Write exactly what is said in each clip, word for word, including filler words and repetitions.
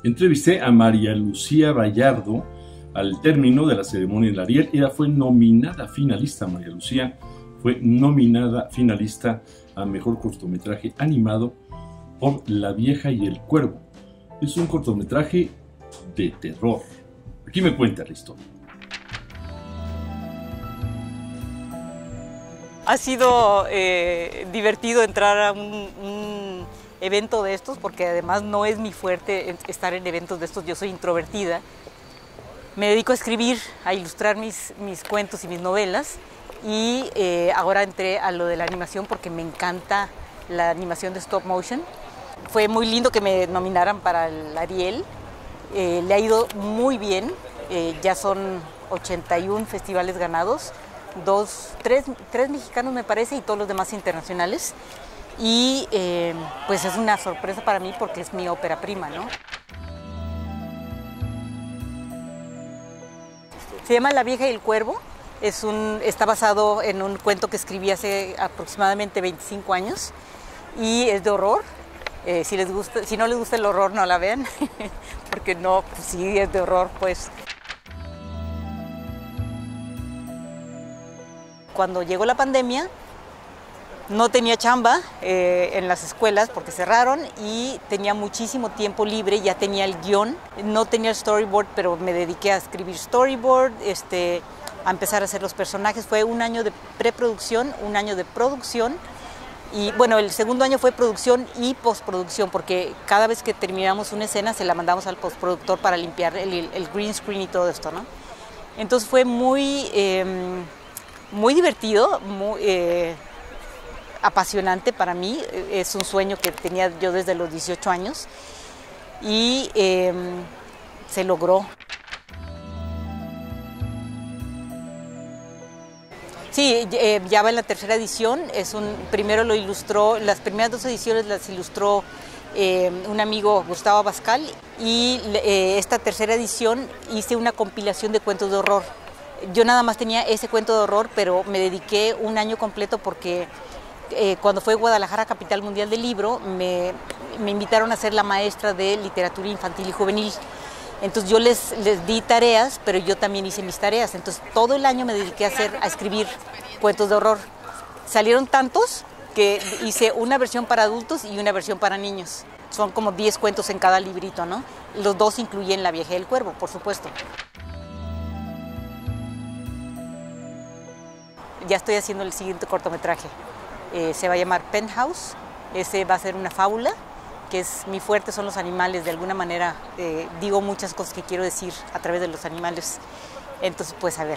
Entrevisté a María Lucía Vallardo al término de la ceremonia del Ariel. Ella fue nominada finalista, María Lucía fue nominada finalista a Mejor Cortometraje Animado por La Vieja y el Cuervo. Es un cortometraje de terror. Aquí me cuenta la historia. Ha sido eh, divertido entrar a un, un evento de estos, porque además no es mi fuerte estar en eventos de estos. Yo soy introvertida. Me dedico a escribir, a ilustrar mis, mis cuentos y mis novelas, y eh, ahora entré a lo de la animación porque me encanta la animación de stop motion. Fue muy lindo que me nominaran para el Ariel. Eh, le ha ido muy bien. Eh, ya son ochenta y uno festivales ganados. Dos, tres, tres mexicanos me parece y todos los demás internacionales, y eh, pues es una sorpresa para mí porque es mi ópera prima, ¿no? Se llama La Vieja y el Cuervo. Es un, está basado en un cuento que escribí hace aproximadamente veinticinco años y es de horror. Eh, si, les gusta, si no les gusta el horror, no la vean, porque no, pues sí es de horror, pues. Cuando llegó la pandemia, no tenía chamba eh, en las escuelas porque cerraron, y tenía muchísimo tiempo libre. Ya tenía el guión, no tenía el storyboard, pero me dediqué a escribir storyboard, este, a empezar a hacer los personajes. Fue un año de preproducción, un año de producción, y bueno, el segundo año fue producción y postproducción, porque cada vez que terminamos una escena se la mandamos al postproductor para limpiar el, el green screen y todo esto, ¿no? Entonces fue muy... Eh, Muy divertido, muy eh, apasionante para mí. Es un sueño que tenía yo desde los dieciocho años y eh, se logró. Sí, eh, ya va en la tercera edición. Es un, primero lo ilustró, las primeras dos ediciones las ilustró eh, un amigo, Gustavo Abascal, y eh, esta tercera edición hice una compilación de cuentos de horror. Yo nada más tenía ese cuento de horror, pero me dediqué un año completo porque eh, cuando fue Guadalajara Capital Mundial del Libro, me, me invitaron a ser la maestra de literatura infantil y juvenil. Entonces yo les, les di tareas, pero yo también hice mis tareas. Entonces todo el año me dediqué a, hacer, a escribir cuentos de horror. Salieron tantos que hice una versión para adultos y una versión para niños. Son como diez cuentos en cada librito, ¿no? Los dos incluyen La Vieja y el Cuervo, por supuesto. Ya estoy haciendo el siguiente cortometraje. Eh, se va a llamar Penthouse. Ese va a ser una fábula, que es mi fuerte, son los animales. De alguna manera eh, digo muchas cosas que quiero decir a través de los animales. Entonces, pues a ver.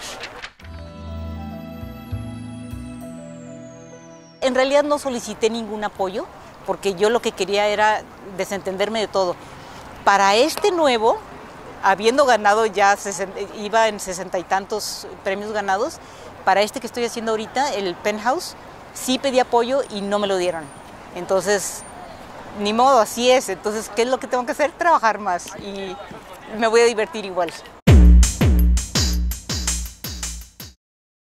En realidad no solicité ningún apoyo, porque yo lo que quería era desentenderme de todo. Para este nuevo, habiendo ganado ya, iba en sesenta y tantos premios ganados, para este que estoy haciendo ahorita, el Penthouse, sí pedí apoyo y no me lo dieron. Entonces, ni modo, así es. Entonces, ¿qué es lo que tengo que hacer? Trabajar más, y me voy a divertir igual.